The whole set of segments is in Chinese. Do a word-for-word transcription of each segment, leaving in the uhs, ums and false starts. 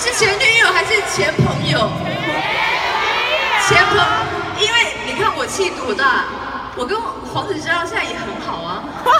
是前女友还是前朋友？前朋友，因为你看我气多大，我跟黄子佼现在也很好啊。他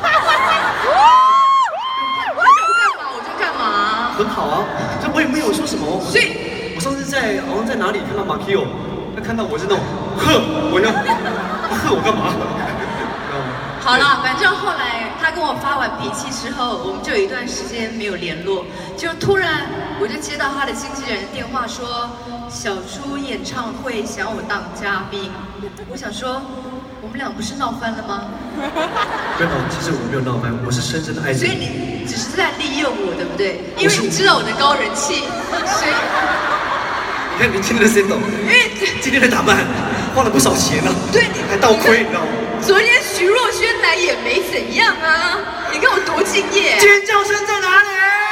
叫我干嘛我就干嘛。 很好啊，这我也没有说什么。 所以， 我上次在好像在哪里看到马 Kio， 他看到我是那种，呵，我要，呵，我干嘛？ 好了，反正后来他跟我发完脾气之后，我们就有一段时间没有联络。就突然我就接到他的经纪人电话说，小猪演唱会想我当嘉宾。我想说，我们俩不是闹翻了吗？ 没有，其实我没有闹翻，我是深深的爱着你。 所以你只是在利用我，对不对？因为你知道我的高人气，所以。 你看你今天的 set， 因为今天的打扮花了不少钱呢、啊， 对， 还倒亏，你知道吗？ 昨天徐若瑄来也没怎样啊，你看我多敬业。 尖叫声在哪里？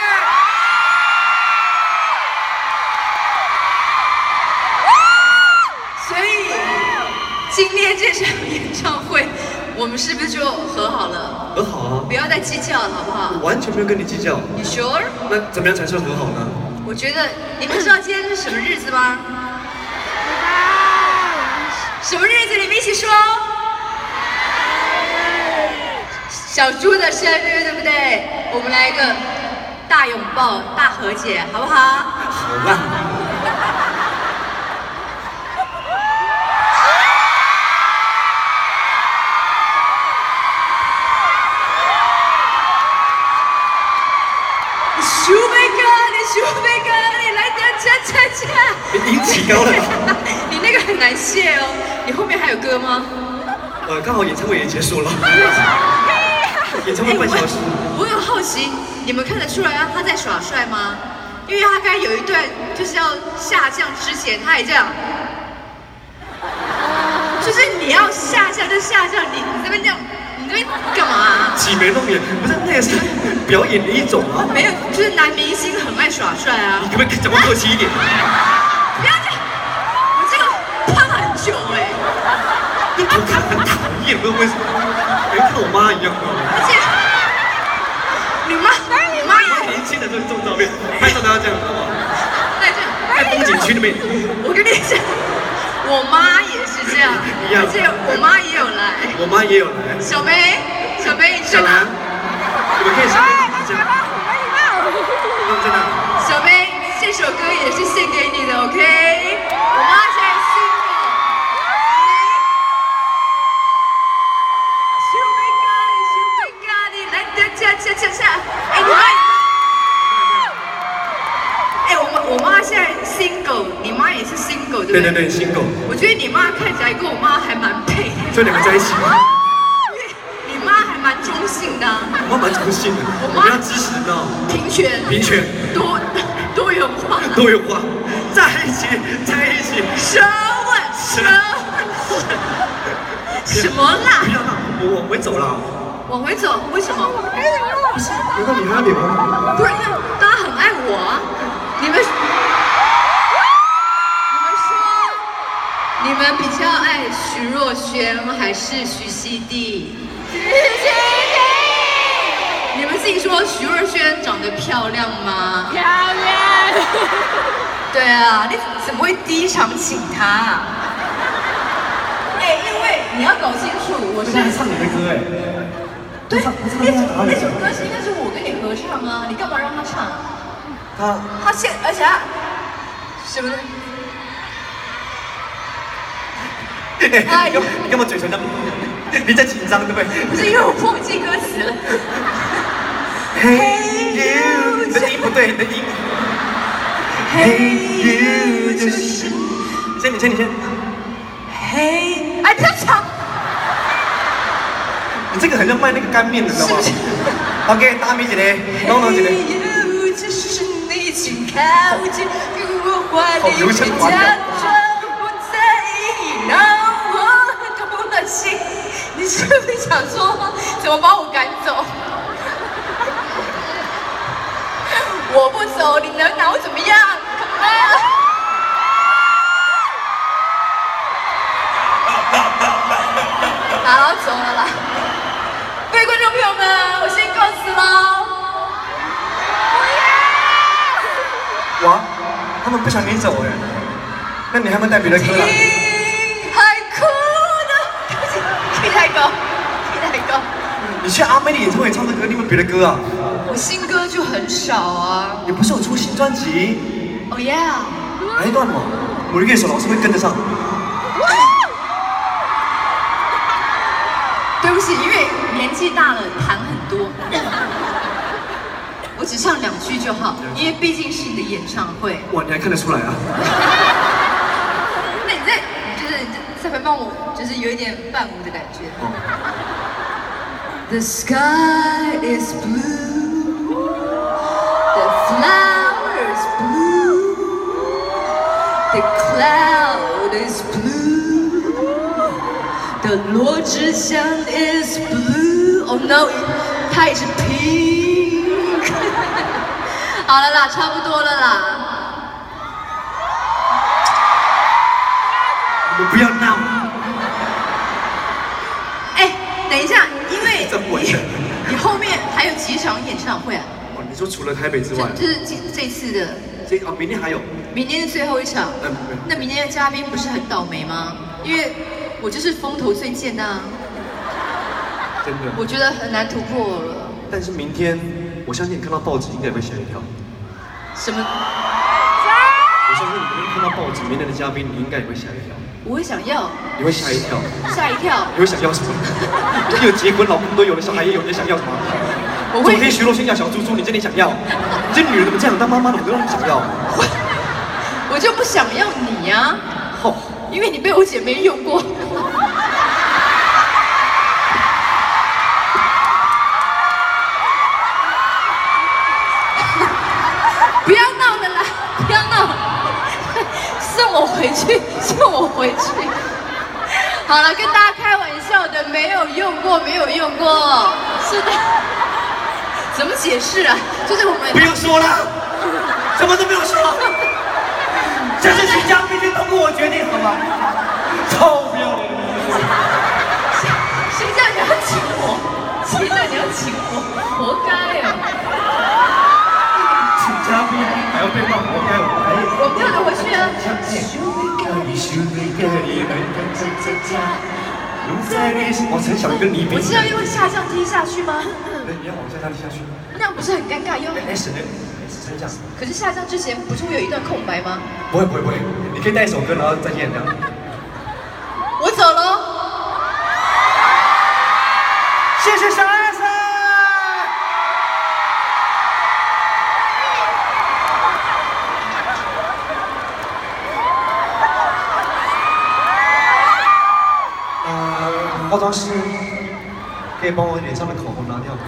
所以今天这场演唱会，我们是不是就和好了？ 和好啊！ 不要再计较了，好不好？ 我完全没有跟你计较。 你 sure？ 那怎么样才算和好呢？ 我觉得你们知道今天是什么日子吗？什么日子？你们一起说。小猪的生日，对不对？我们来一个大拥抱、大和解，好不好？ 好烂。 舒贝哥，你舒贝哥，你来点恰恰恰！ 你音起高了吧？ 你那个很难谢哦。你后面还有歌吗？ 呃，刚好演唱会也结束了。演唱会半小时、欸我。我有好奇，你们看得出来啊他在耍帅吗？因为他刚才有一段就是要下降之前，他也这样，就是你要下降就下降，你你这边这样，你这边干嘛、啊？ 挤眉弄眼，不是那也是表演的一种啊。 没有，就是男明星很爱耍帅啊。 你可不可以讲话客气一点？ 不要这样，我这个胖很久哎、欸。 你头看很讨厌，不知道为什么，跟看我妈一样。 而且，你妈，你妈也年轻的时候这种照片，拍照大家这样，好不好？ 那这样， 在风景区那边。 我跟你讲，我妈也是这样， 一样。 而且我妈也有来。 我妈也有来。 小梅，小梅，你小兰，你们可以上面打架。他们在哪？ 小梅，这首歌也是献给你的 ，OK？ 我妈现在辛苦。恰恰恰恰，哎，你妈，哎，我妈我妈现在 single， 你妈也是 single， 对不对？ 对对对 ，single。 我觉得你妈看起来跟我妈还蛮配的。 所以你们在一起吗？ 因为你妈还蛮中性的、啊。 我妈蛮中性的，我妈要支持的。 平权。 平权。 多多元化。 多元化，在一起，在一起。 舌吻，舌吻。什么啦？ 不要闹，我往回走了。 往回走，为什么？ 不是，难道你还要留吗？ 不是，大家很爱我啊！你们，你们说，你们比较爱徐若瑄还是徐熙娣？徐熙娣。你们自己说，徐若瑄长得漂亮吗？漂亮。对啊，你怎么会第一场请她、啊？哎，因为你要搞清楚，我是唱你的歌哎。 对，那那首歌是应该是我跟你合唱啊，你干嘛让他唱？ 他他现而且他什么？ 哎，你干嘛嘴唇那么？你在紧张对不对？ 不是因为我忘记歌词了。 Hey you， 你的音不对，你的音。Hey you， 就是。你先，你先，你先。 Hey， 哎，不要唱。 你这个很像卖那个干面的，知道吗 ？OK， 大米姐嘞，弄弄姐嘞。好流畅华丽。 你是不是想说怎么把我赶走？我不走，你能拿我怎么样？好，走了啦。各位观众朋友们，我先告辞喽。 我。 他们不想你走哎，那你还没带别的歌啦？ 海哭的，可以太高，可以太高。 你去阿妹的演唱会唱的歌，你有没有别的歌啊？ 我新歌就很少啊。 你不是有出新专辑？ 哦、oh、yeah。 哪一段嘛？我的乐手老师会跟得上。 对不起，因为年纪大了，痰很多。我只唱两句就好，因为毕竟是你的演唱会。 哇，你还看得出来啊？ 那你再，就是再回帮我，就是有一点伴舞的感觉。哦、The sky is blue, the flowers blue, the cloud is blue, the 罗志祥 is blue. Oh no, 他也是 pink. 好了啦，差不多了啦。 你们不要闹。 哎，等一下，因为你你后面还有几场演唱会啊？ 哦，你说除了台北之外， 就是这这次的。 这哦，明天还有。 明天是最后一场。嗯。那明天的嘉宾不是很倒霉吗？因为我就是风头最贱的啊。 真的。我觉得很难突破了。 但是明天，我相信你看到报纸应该也会吓一跳。什么？我相信你明天看到报纸，明天的嘉宾你应该也会吓一跳。 我会想要。你会吓一跳。 吓一跳。 你会想要什么？你有结婚，老公都有了，小孩也有，你想要什么？我昨天徐若瑄要小猪猪，你真的想要？你这女人怎么这样？当妈妈的我都让你想要。 我就不想要你呀、啊。哦。因为你被我姐妹用过。不要闹了啦！不要闹，送我回去，送我回去。好了，跟大家开玩笑的，没有用过，没有用过，是的。怎么解释啊？就是我们不用说了，什么都不用说。这事情嘉宾就都跟我决定，好吗？臭不要脸！ 谁叫你要请我？谁叫你要请我？活该啊！ 嘉宾还要被骂活该，我还我跳得回去啊！ 哦，陈小鱼跟倪斌， 我是要用下降梯下去吗？ 对，你要往下降梯下去。 那样不是很尴尬？要 S 呢 ？S 升降。 可是下降之前不是会有一段空白吗？ 不会不会不会，你可以带一首歌，然后再演这样。 我走了。 谢谢小 S。化妆师，可以帮我脸上的口红拿掉吗？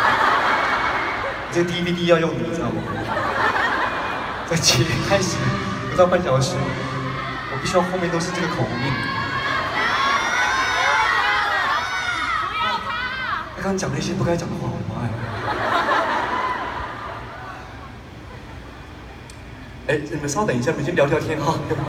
这个 D V D 要用你，知道吗？在节开始不到半小时，我必须要后面都是这个口红印。他刚刚讲了一些不该讲的话，我妈呀！哎，你们稍等一下，你们先聊聊天哈。